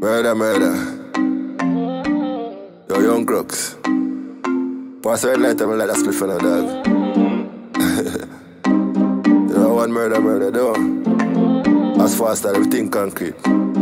Murder, murder. Yo, young crooks. Pass the red light and let that split for no dog. You know one murder, though. As fast as everything concrete.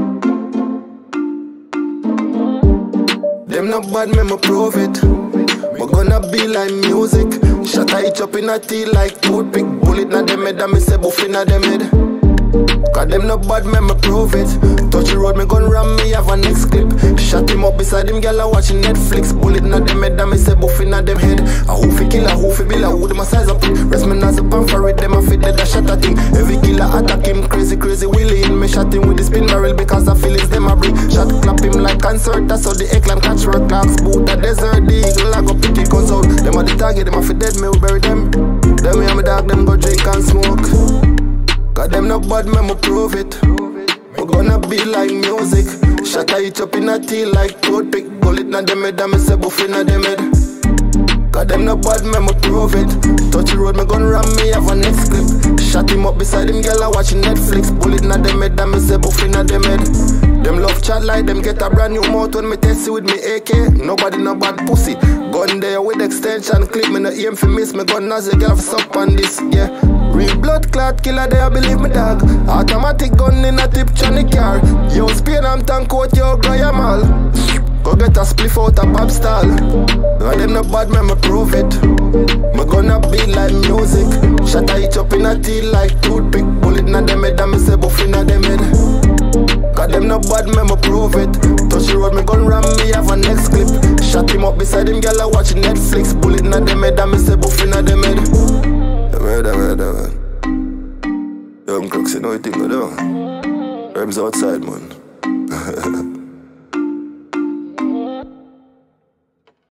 Them not bad, me prove it. We're gonna be like music. Shot I each up in a tea like toothpick. Bullet na dem head and me say buff inna dem head. Cause them not bad, me prove it. Touch the road, me gun ram, me have a next clip. Shot him up beside him, girl, I watching Netflix. Bullet na dem head and me say buff inna dem head. A who fi kill, a who fi bill, a who dem a size up it. Rest me as a pan for it, them a fit dead, a shot at him. Every killer attack him, crazy willy in me. Shot him with the spin barrel because the feelings them a bring. Shot clap him like concert, that's how the Eckland catch rock clocks. Boot the desert, the eagle, I go pick it guns out. Them a the target, them a fi dead, me we bury them. Them me and my dog, them go drink and smoke. Cause them not bad, me prove it. We're gonna be like music. Shot I each up in a tea like toothpick. Bullet na dem head and me say buff inna dem head. Cause them not bad, me prove it. Touch the road, me gun ram, me have a next clip. Shot him up beside him, girl, I watching Netflix. Bullet na dem head and me say buff inna dem head. Them love chat like them get a brand new mouth when me test it with me AK. Nobody no bad pussy. Gun there with extension clip, me no aim for miss. Me gun as a girl for suck on this, yeah. Real blood clot killer there, believe me dog. Automatic gun in a tip Johnny car. Yo Spain I'm tank out yo Graham Hall. Go get a spliff out a Bob stall. And them no bad, me prove it. Me gonna be like music. Shot I each up in a tea like toothpick. Bullet na dem head and me say buff inna dem head. Cause them no bad, me prove it. Touch the road, me gun ram, me have a next clip. Shot him up beside him, girl, I watching Netflix. Bullet na dem head and me say buff inna dem head. Murder, man. Young crooks, you know what you think I do? Herbs outside, man.